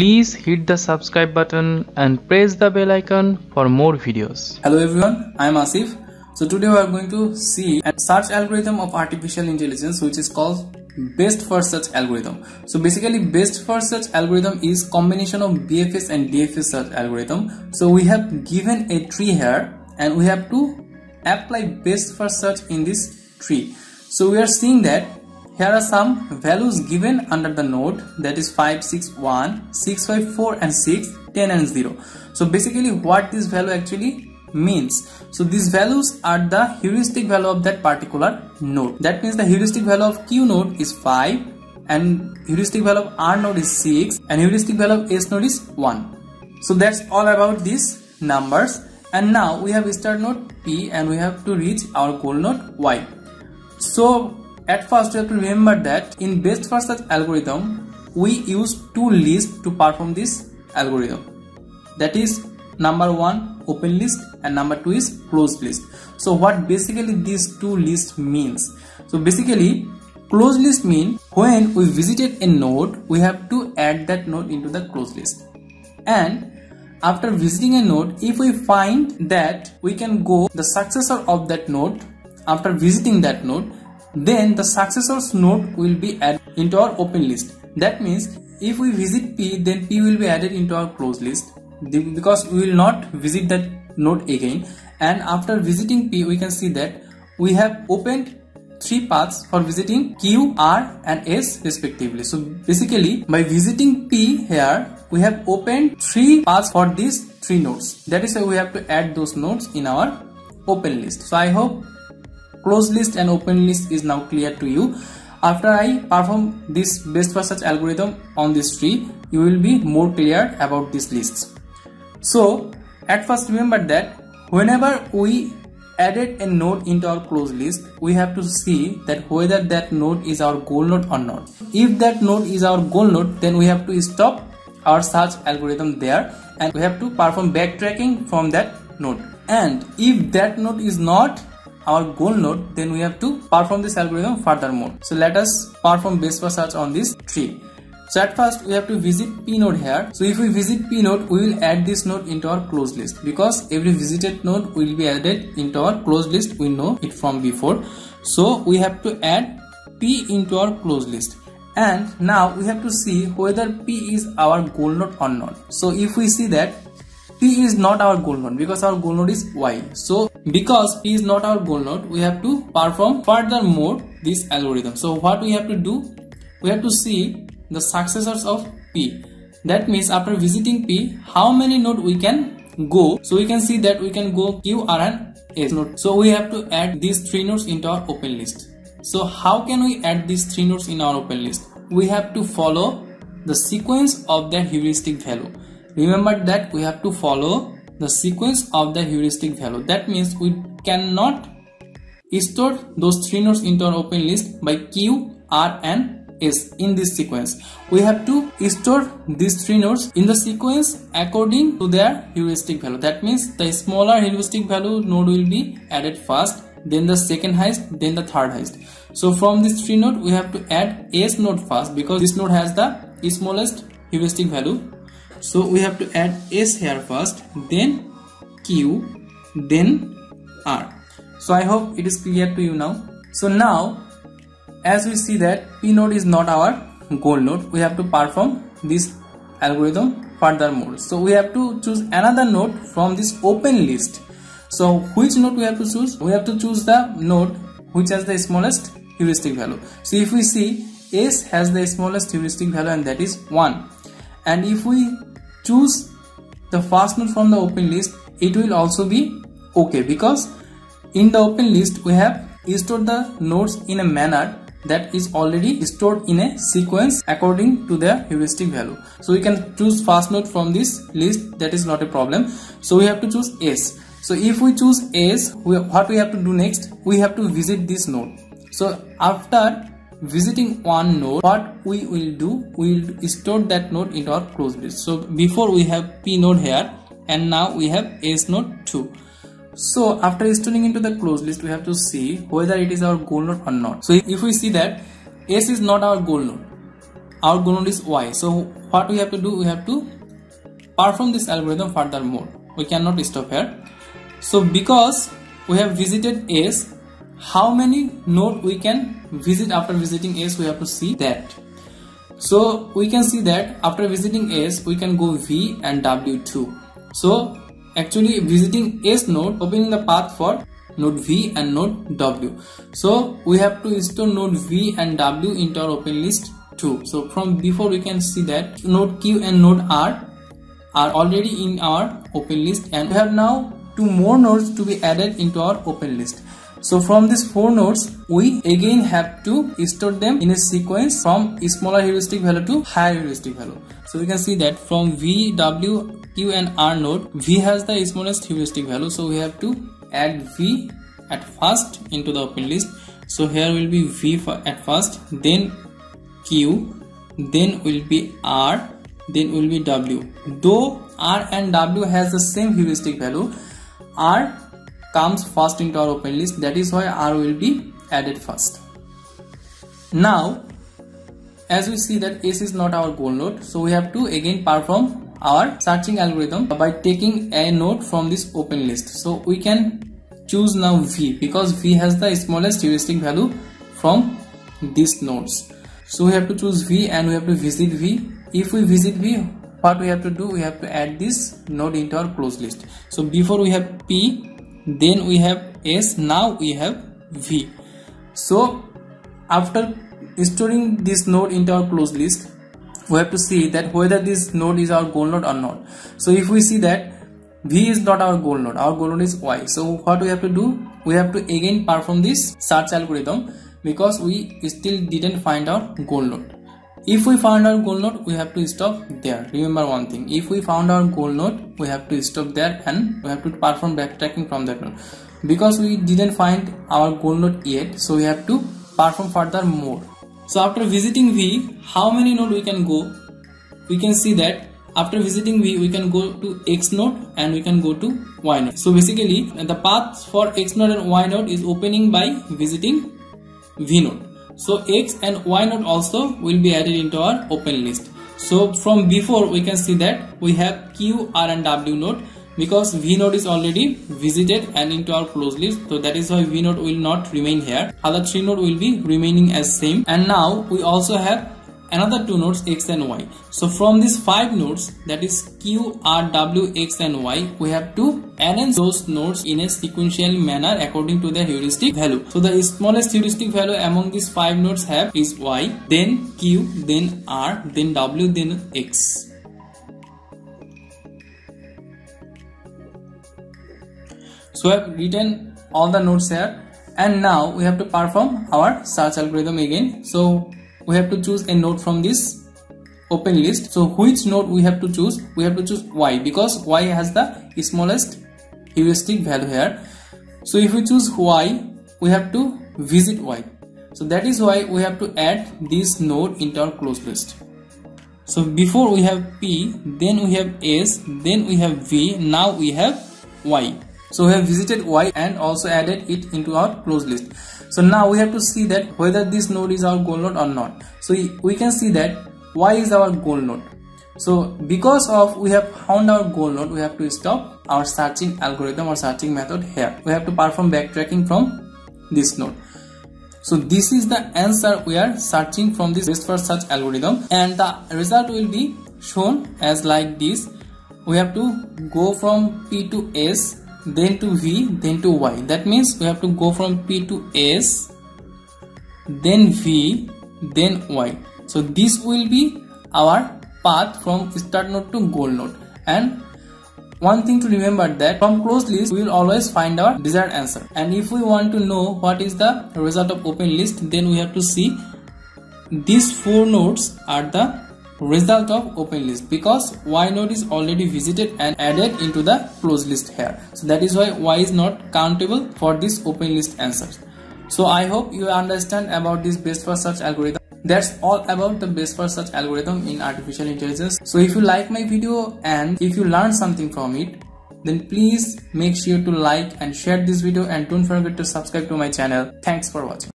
Please hit the subscribe button and press the bell icon for more videos. Hello everyone, I am Asif. So today we are going to see a search algorithm of artificial intelligence which is called best first search algorithm. So basically best first search algorithm is combination of BFS and DFS search algorithm. So we have given a tree here and we have to apply best first search in this tree. So we are seeing that here are some values given under the node, that is 5, 6, 1, 6, 5, 4 and 6, 10 and 0. So basically what this value actually means. So these values are the heuristic value of that particular node. That means the heuristic value of Q node is 5 and heuristic value of R node is 6 and heuristic value of S node is 1. So that's all about these numbers. And now we have start node P and we have to reach our goal node Y. So at first you have to remember that in best first search algorithm we use two lists to perform this algorithm. That is number 1 open list and number 2 is closed list. So what basically these two lists means? So basically closed list mean when we visited a node we have to add that node into the closed list, and after visiting a node if we find that we can go the successor of that node after visiting that node, then the successor's node will be added into our open list. That means if we visit P, then P will be added into our closed list because we will not visit that node again. And after visiting P, we can see that we have opened 3 paths for visiting Q, R and S respectively. So basically by visiting P here, we have opened 3 paths for these 3 nodes. That is why we have to add those nodes in our open list. So I hope closed list and open list is now clear to you. After I perform this best first search algorithm on this tree, you will be more clear about these lists. So at first remember that whenever we added a node into our closed list, we have to see that whether that node is our goal node or not. If that node is our goal node, then we have to stop our search algorithm there and we have to perform backtracking from that node. And if that node is not our goal node, then we have to perform this algorithm furthermore. So let us perform best first search on this tree. So at first we have to visit P node here. So if we visit P node, we will add this node into our closed list because every visited node will be added into our closed list. We know it from before. So we have to add P into our closed list. And now we have to see whether P is our goal node or not. So if we see that P is not our goal node because our goal node is Y. So because P is not our goal node, we have to perform furthermore this algorithm. So what we have to do? We have to see the successors of P. That means after visiting P, how many nodes we can go. So we can see that we can go Q, R and S node. So we have to add these 3 nodes into our open list. So how can we add these 3 nodes in our open list? We have to follow the sequence of their heuristic value. Remember that we have to follow the sequence of the heuristic value. That means we cannot store those 3 nodes into our open list by Q, R and S in this sequence. We have to store these 3 nodes in the sequence according to their heuristic value. That means the smaller heuristic value node will be added first, then the second highest, then the third highest. So from this 3 node we have to add S node first because this node has the smallest heuristic value. So we have to add S here first, then Q, then R. So I hope it is clear to you now. So now as we see that P node is not our goal node, we have to perform this algorithm furthermore. So we have to choose another node from this open list. So which node we have to choose? We have to choose the node which has the smallest heuristic value. So if we see S has the smallest heuristic value and that is 1. And if we choose the first node from the open list, it will also be okay because in the open list we have stored the nodes in a manner that is already stored in a sequence according to their heuristic value. So we can choose first node from this list, that is not a problem. So we have to choose S. So if we choose S, what we have to do next? We have to visit this node. So after visiting one node, what we will do, we will store that node into our closed list. So before we have P node here and now we have S node too. So after storing into the closed list, we have to see whether it is our goal node or not. So if we see that S is not our goal node, our goal node is y. So what we have to do, we have to perform this algorithm furthermore. We cannot stop here. So because we have visited S, how many node we can visit after visiting S, we have to see that. So we can see that after visiting S, we can go V and W too. So actually visiting S node, opening the path for node V and node W. So we have to store node V and W into our open list too. So from before we can see that node Q and node R are already in our open list, and we have now 2 more nodes to be added into our open list. So from these 4 nodes, we again have to store them in a sequence from smaller heuristic value to higher heuristic value. So we can see that from V, W, Q and R node, V has the smallest heuristic value. So we have to add V at first into the open list. So here will be V at first, then Q, then will be R, then will be W. Though R and W has the same heuristic value, R comes first into our open list. That is why R will be added first. Now, as we see that S is not our goal node, so we have to again perform our searching algorithm by taking a node from this open list. So we can choose now V, because V has the smallest heuristic value from these nodes. So we have to choose V and we have to visit V. If we visit V, what we have to do, we have to add this node into our closed list. So before we have P, then we have S, now we have V. So after storing this node into our closed list, we have to see that whether this node is our goal node or not. So if we see that V is not our goal node is Y. So what we have to do, we have to again perform this search algorithm, because we still didn't find our goal node. If we found our goal node, we have to stop there. Remember one thing, if we found our goal node, we have to stop there and we have to perform backtracking from that node. Because we didn't find our goal node yet, so we have to perform further more. So after visiting V, how many nodes we can go? We can see that after visiting V, we can go to X node and we can go to Y node. So basically the path for X node and Y node is opening by visiting V node. So X and Y node also will be added into our open list. So from before we can see that we have Q, R and W node, because V node is already visited and into our closed list. So that is why V node will not remain here. Other 3 nodes will be remaining as same. And now we also have another 2 nodes X and Y. So from these 5 nodes, that is Q, R, W, X and Y, we have to arrange those nodes in a sequential manner according to their heuristic value. So the smallest heuristic value among these 5 nodes have is Y, then Q, then R, then W, then X. So I have written all the nodes here, and now we have to perform our search algorithm again. So we have to choose a node from this open list. So which node we have to choose? We have to choose Y, because Y has the smallest heuristic value here. So if we choose Y, we have to visit Y. So that is why we have to add this node into our closed list. So before we have P, then we have S, then we have V, now we have Y. So we have visited Y and also added it into our closed list. So now we have to see that whether this node is our goal node or not. So we can see that Y is our goal node. So because of we have found our goal node, we have to stop our searching algorithm or searching method here. We have to perform backtracking from this node. So this is the answer we are searching from this best first search algorithm, and the result will be shown as like this. We have to go from P to S, then to V, then to Y. That means we have to go from P to S, then V, then Y. So this will be our path from start node to goal node. And one thing to remember, that from closed list we will always find our desired answer. And if we want to know what is the result of open list, then we have to see these 4 nodes are the result of open list, because Y node is already visited and added into the closed list here. So that is why Y is not countable for this open list answers. So I hope you understand about this best first search algorithm. That's all about the best first search algorithm in artificial intelligence. So if you like my video and if you learned something from it, then please make sure to like and share this video, and don't forget to subscribe to my channel. Thanks for watching.